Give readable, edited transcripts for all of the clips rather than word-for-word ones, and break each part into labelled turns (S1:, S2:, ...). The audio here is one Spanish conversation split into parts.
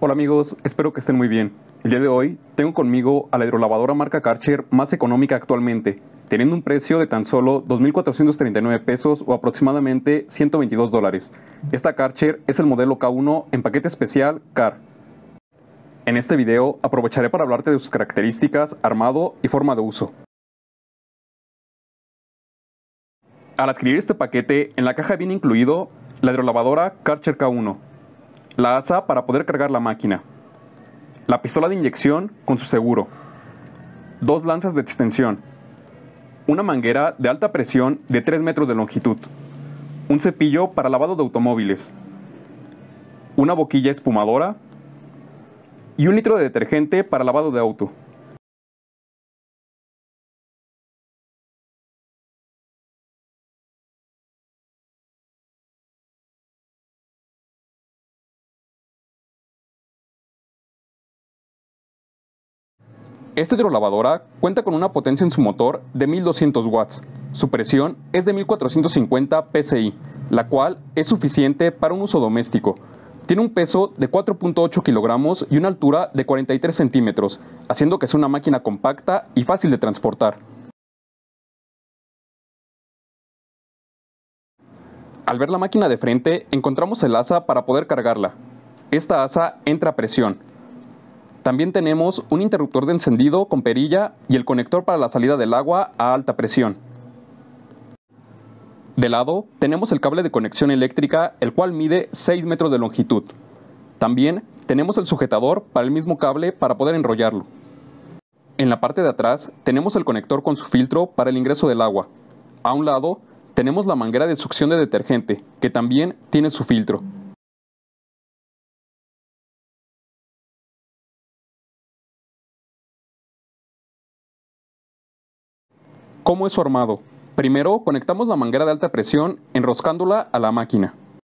S1: Hola amigos, espero que estén muy bien. El día de hoy tengo conmigo a la hidrolavadora marca Karcher más económica actualmente, teniendo un precio de tan solo 2.439 pesos o aproximadamente $122. Esta Karcher es el modelo K1 en paquete especial CAR. En este video aprovecharé para hablarte de sus características, armado y forma de uso. Al adquirir este paquete, en la caja viene incluido la hidrolavadora Karcher K1, la asa para poder cargar la máquina, la pistola de inyección con su seguro, dos lanzas de extensión, una manguera de alta presión de 3 metros de longitud, un cepillo para lavado de automóviles, una boquilla espumadora y 1 litro de detergente para lavado de auto. Esta hidrolavadora cuenta con una potencia en su motor de 1200 watts. Su presión es de 1450 psi, la cual es suficiente para un uso doméstico. Tiene un peso de 4.8 kilogramos y una altura de 43 centímetros, haciendo que sea una máquina compacta y fácil de transportar. Al ver la máquina de frente, encontramos el asa para poder cargarla. Esta asa entra a presión. También tenemos un interruptor de encendido con perilla y el conector para la salida del agua a alta presión. De lado tenemos el cable de conexión eléctrica, el cual mide 6 metros de longitud. También tenemos el sujetador para el mismo cable para poder enrollarlo. En la parte de atrás tenemos el conector con su filtro para el ingreso del agua. A un lado tenemos la manguera de succión de detergente, que también tiene su filtro. ¿Cómo es su armado? Primero conectamos la manguera de alta presión enroscándola a la máquina.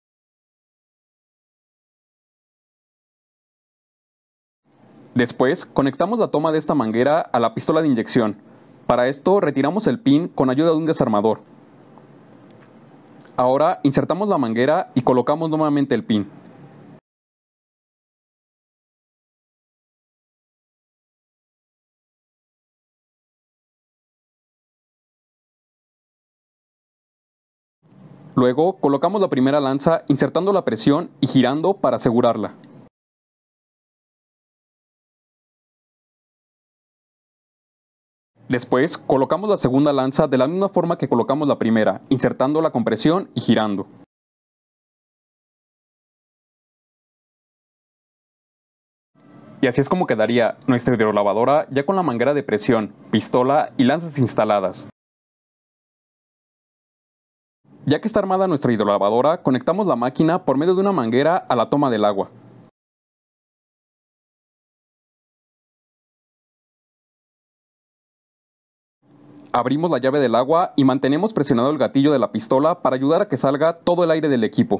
S1: Después conectamos la toma de esta manguera a la pistola de inyección. Para esto retiramos el pin con ayuda de un desarmador. Ahora insertamos la manguera y colocamos nuevamente el pin. Luego colocamos la primera lanza insertando la presión y girando para asegurarla. Después colocamos la segunda lanza de la misma forma que colocamos la primera, insertándola con presión y girando. Y así es como quedaría nuestra hidrolavadora ya con la manguera de presión, pistola y lanzas instaladas. Ya que está armada nuestra hidrolavadora, conectamos la máquina por medio de una manguera a la toma del agua. Abrimos la llave del agua y mantenemos presionado el gatillo de la pistola para ayudar a que salga todo el aire del equipo.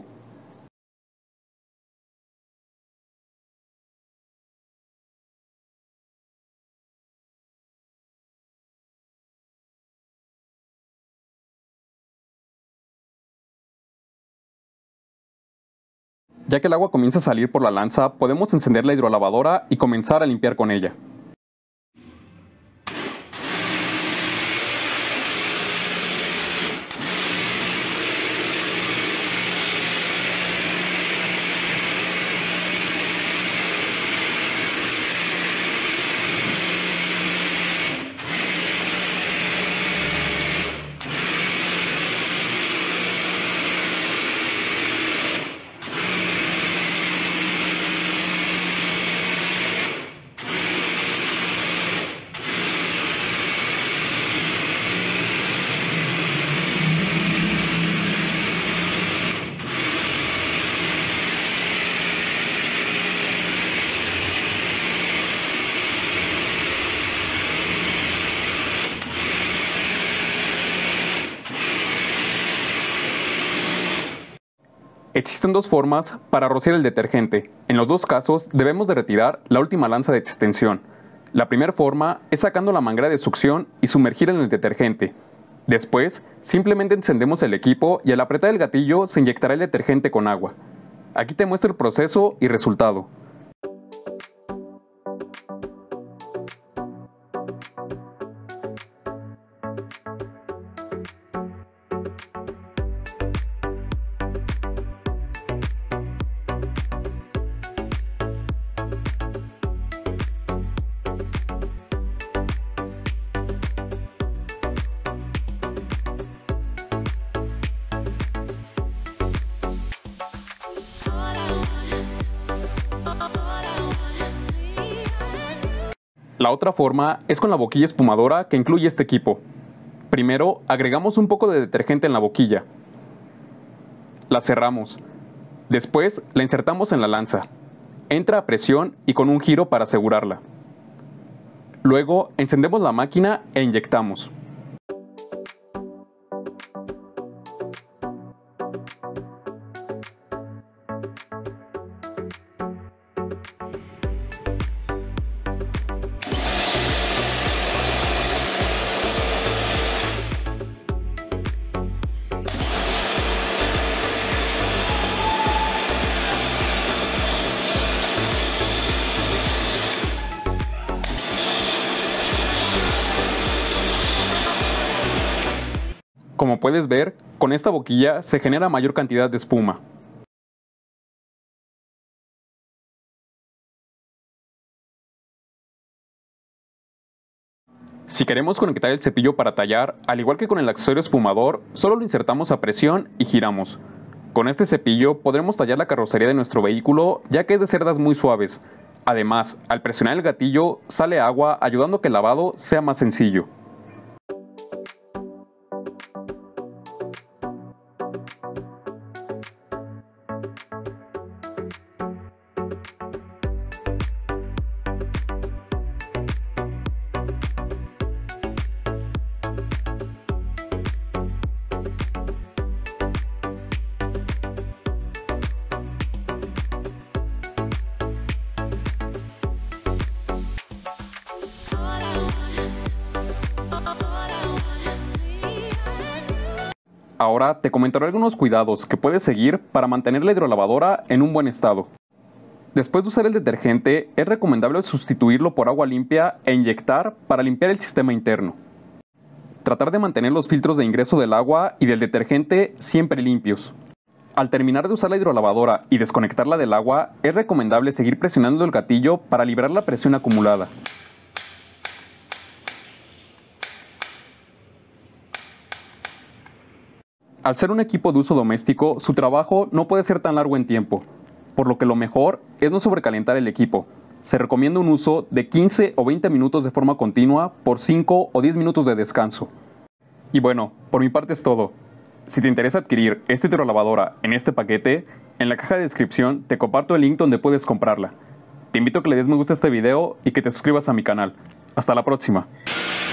S1: Ya que el agua comienza a salir por la lanza, podemos encender la hidrolavadora y comenzar a limpiar con ella. Existen dos formas para rociar el detergente. En los dos casos debemos de retirar la última lanza de extensión. La primera forma es sacando la manguera de succión y sumergir en el detergente. Después, simplemente encendemos el equipo y al apretar el gatillo se inyectará el detergente con agua. Aquí te muestro el proceso y resultado. La otra forma es con la boquilla espumadora que incluye este equipo. Primero, agregamos un poco de detergente en la boquilla. La cerramos. Después, la insertamos en la lanza. Entra a presión y con un giro para asegurarla. Luego, encendemos la máquina e inyectamos. Como puedes ver, con esta boquilla se genera mayor cantidad de espuma. Si queremos conectar el cepillo para tallar, al igual que con el accesorio espumador, solo lo insertamos a presión y giramos. Con este cepillo podremos tallar la carrocería de nuestro vehículo, ya que es de cerdas muy suaves. Además, al presionar el gatillo, sale agua, ayudando a que el lavado sea más sencillo. Ahora te comentaré algunos cuidados que puedes seguir para mantener la hidrolavadora en un buen estado. Después de usar el detergente, es recomendable sustituirlo por agua limpia e inyectar para limpiar el sistema interno. Tratar de mantener los filtros de ingreso del agua y del detergente siempre limpios. Al terminar de usar la hidrolavadora y desconectarla del agua, es recomendable seguir presionando el gatillo para liberar la presión acumulada. Al ser un equipo de uso doméstico, su trabajo no puede ser tan largo en tiempo, por lo que lo mejor es no sobrecalentar el equipo. Se recomienda un uso de 15 o 20 minutos de forma continua por 5 o 10 minutos de descanso. Y bueno, por mi parte es todo. Si te interesa adquirir esta hidrolavadora en este paquete, en la caja de descripción te comparto el link donde puedes comprarla. Te invito a que le des me gusta a este video y que te suscribas a mi canal. Hasta la próxima.